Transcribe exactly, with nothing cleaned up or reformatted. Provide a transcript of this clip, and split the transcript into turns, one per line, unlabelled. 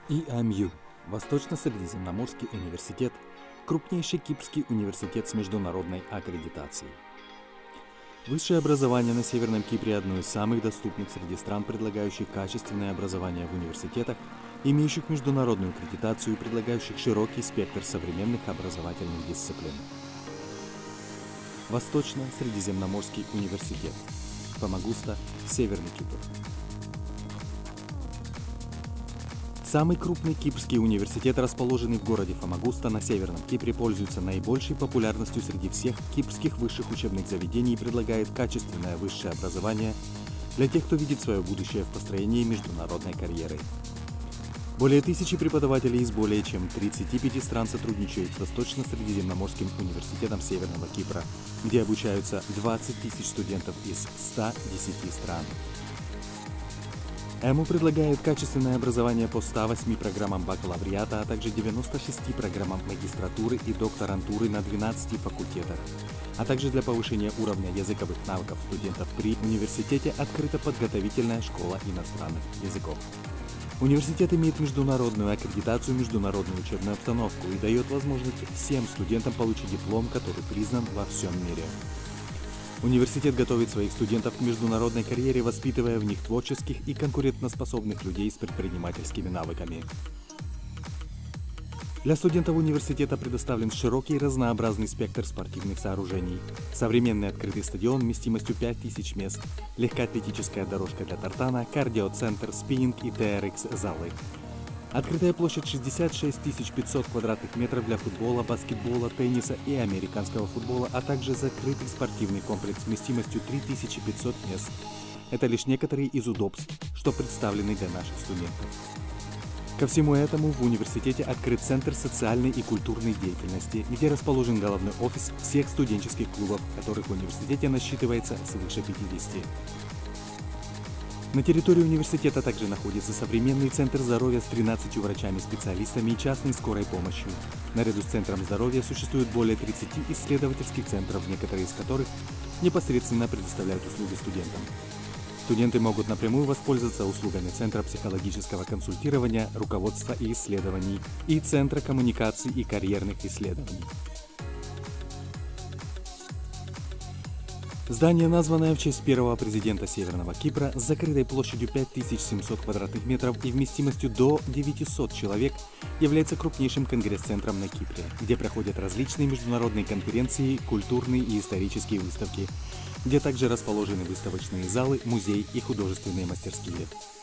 И эм ю – Восточно-Средиземноморский университет, крупнейший кипрский университет с международной аккредитацией. Высшее образование на Северном Кипре – одно из самых доступных среди стран, предлагающих качественное образование в университетах, имеющих международную аккредитацию и предлагающих широкий спектр современных образовательных дисциплин. Восточно-Средиземноморский университет. Фамагуста, Северный Кипр. Самый крупный кипрский университет, расположенный в городе Фамагуста на Северном Кипре, пользуется наибольшей популярностью среди всех кипрских высших учебных заведений и предлагает качественное высшее образование для тех, кто видит свое будущее в построении международной карьеры. Более тысячи преподавателей из более чем тридцати пяти стран сотрудничают с Восточно-Средиземноморским университетом Северного Кипра, где обучаются двадцать тысяч студентов из ста десяти стран. ЭМУ предлагает качественное образование по ста восьми программам бакалавриата, а также девяноста шести программам магистратуры и докторантуры на двенадцати факультетах. А также для повышения уровня языковых навыков студентов при университете открыта подготовительная школа иностранных языков. Университет имеет международную аккредитацию, международную учебную обстановку и дает возможность всем студентам получить диплом, который признан во всем мире. Университет готовит своих студентов к международной карьере, воспитывая в них творческих и конкурентоспособных людей с предпринимательскими навыками. Для студентов университета предоставлен широкий и разнообразный спектр спортивных сооружений. Современный открытый стадион вместимостью пять тысяч мест, легкоатлетическая дорожка для тартана, кардиоцентр, спиннинг и тэ эр икс-залы. Открытая площадь шестьдесят шесть тысяч пятьсот квадратных метров для футбола, баскетбола, тенниса и американского футбола, а также закрытый спортивный комплекс вместимостью три тысячи пятьсот мест. Это лишь некоторые из удобств, что представлены для наших студентов. Ко всему этому в университете открыт Центр социальной и культурной деятельности, где расположен головной офис всех студенческих клубов, которых в университете насчитывается свыше пятидесяти. На территории университета также находится современный центр здоровья с тринадцатью врачами-специалистами и частной скорой помощью. Наряду с центром здоровья существует более тридцати исследовательских центров, некоторые из которых непосредственно предоставляют услуги студентам. Студенты могут напрямую воспользоваться услугами Центра психологического консультирования, руководства и исследований и Центра коммуникаций и карьерных исследований. Здание, названное в честь первого президента Северного Кипра, с закрытой площадью пять тысяч семьсот квадратных метров и вместимостью до девятисот человек, является крупнейшим конгресс-центром на Кипре, где проходят различные международные конференции, культурные и исторические выставки, где также расположены выставочные залы, музей и художественные мастерские.